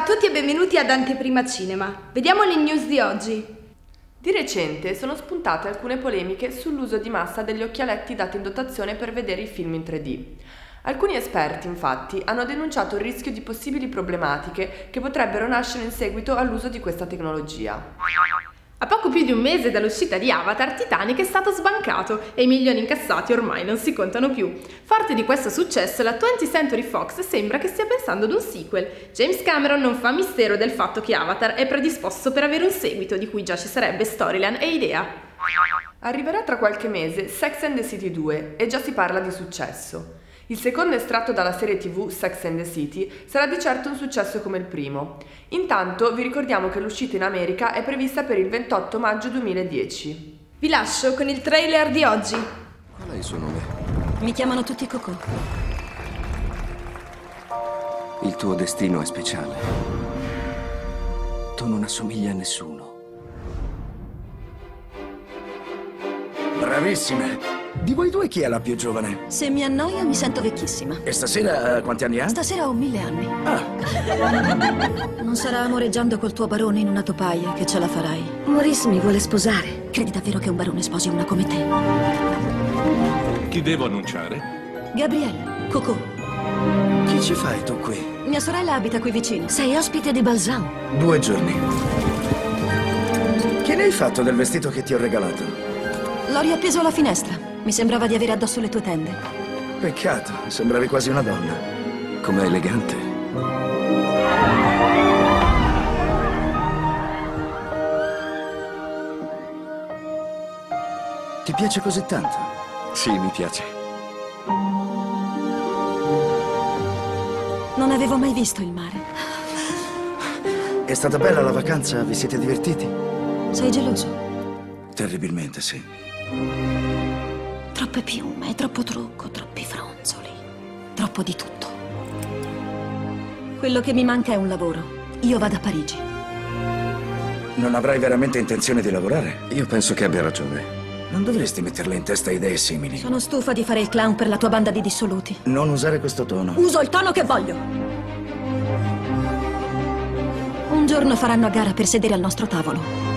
tutti e benvenuti ad Anteprima Cinema. Vediamo le news di oggi. Di recente sono spuntate alcune polemiche sull'uso di massa degli occhialetti dati in dotazione per vedere i film in 3D. Alcuni esperti, infatti, hanno denunciato il rischio di possibili problematiche che potrebbero nascere in seguito all'uso di questa tecnologia. A poco più di un mese dall'uscita di Avatar, Titanic è stato sbancato e i milioni incassati ormai non si contano più. Forte di questo successo, la 20th Century Fox sembra che stia pensando ad un sequel. James Cameron non fa mistero del fatto che Avatar è predisposto per avere un seguito di cui già ci sarebbe storyline e idea. Arriverà tra qualche mese Sex and the City 2 e già si parla di successo. Il secondo estratto dalla serie TV Sex and the City sarà di certo un successo come il primo. Intanto vi ricordiamo che l'uscita in America è prevista per il 28 maggio 2010. Vi lascio con il trailer di oggi. Qual è il suo nome? Mi chiamano tutti Coco. Il tuo destino è speciale. Tu non assomigli a nessuno. Bravissime! Di voi due chi è la più giovane? Se mi annoio mi sento vecchissima. E stasera quanti anni ha? Stasera ho 1000 anni. Ah, Non sarà amoreggiando col tuo barone in una topaia che ce la farai. Maurice mi vuole sposare. Credi davvero che un barone sposi una come te? Chi devo annunciare? Gabrielle, Coco. chi ci fai tu qui? Mia sorella abita qui vicino. Sei ospite di Balsam. 2 giorni. Che ne hai fatto del vestito che ti ho regalato? L'ho riappeso alla finestra. Mi sembrava di avere addosso le tue tende. Peccato, sembravi quasi una donna. Com'è elegante. Ti piace così tanto? Sì, mi piace. Non avevo mai visto il mare. È stata bella la vacanza? Vi siete divertiti? Sei geloso? Terribilmente, sì. Troppe piume, troppo trucco, troppi fronzoli. Troppo di tutto. Quello che mi manca è un lavoro. Io vado a Parigi. Non avrai veramente intenzione di lavorare? Io penso che abbia ragione. Non dovresti metterle in testa idee simili. Sono stufa di fare il clown per la tua banda di dissoluti. Non usare questo tono. Uso il tono che voglio. Un giorno faranno a gara per sedere al nostro tavolo.